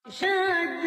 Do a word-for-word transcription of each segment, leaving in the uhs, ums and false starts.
شد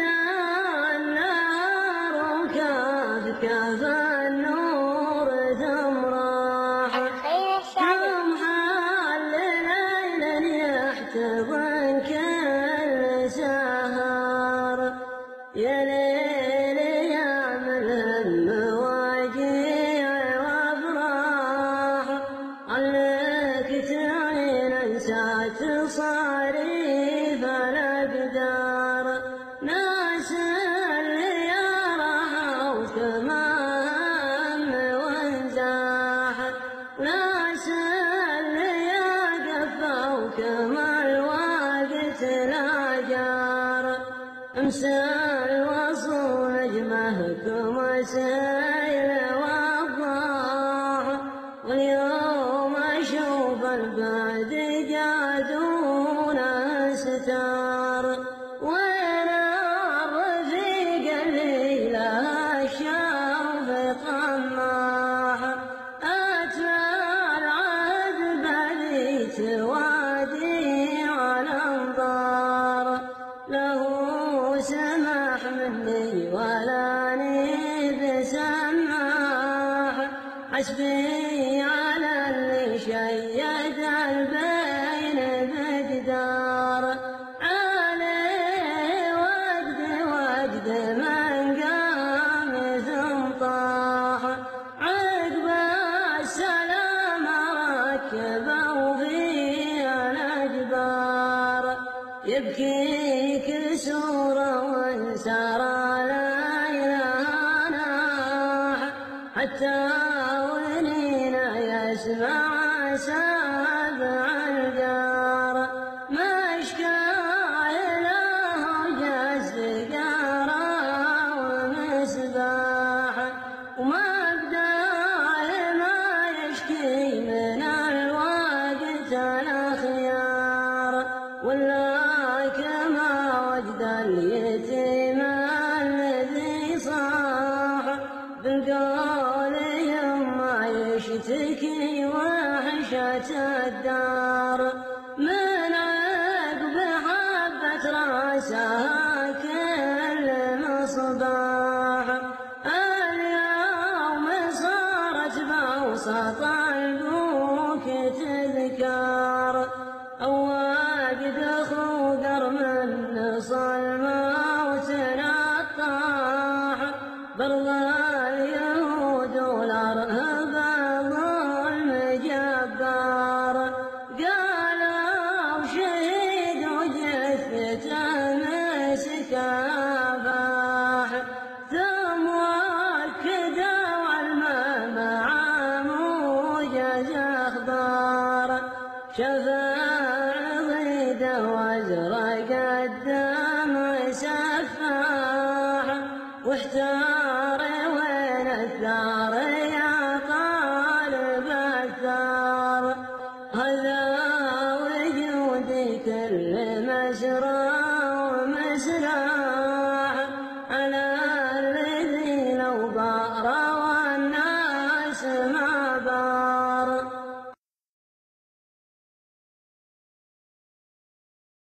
النار وكاف كاف النور تمراح كم حال ليلا يحتضن كل سهر يا ليل يا ملهم واجيع وافراح عليك تعين انسات صاريف الاقدار ناس اللي راحوا كما هم وانزاح ناس اللي قفوا كما الوقت لا جار امسى الوصول نجمهكم سيل وضاح واليوم اشوف البعد جادون ستار وين الرفيق اللي له الشوف طماح اتى العهد بليت وادي على انظار له سماح مني ولاني بسماح حسبي على اللي شيد البين بجدار عليه وجد وجد من قام ثم طاح عقب السلام ركبوا في الأجبار يبكي كسور وانسار ليلها ناح حتى ونينا يسمع سابع الجار مشكى إله جز قارا ومسباح وما بدا ما يشكي من الوقت الأخيار ولا كما وجد اليتيم الذي صاح بالقول يما يشتكي وحشة الدار من عقب حبة راسها كل مصباح اليوم صارت بوسط البوك تذكار أواجد خوقر من نصل موت نطاح برضى اليهود والأرهب الظلم جبار قالوا شهيد وجثته مسك أفاح ثم وكدوا والماء مع موجز أخبار شفاء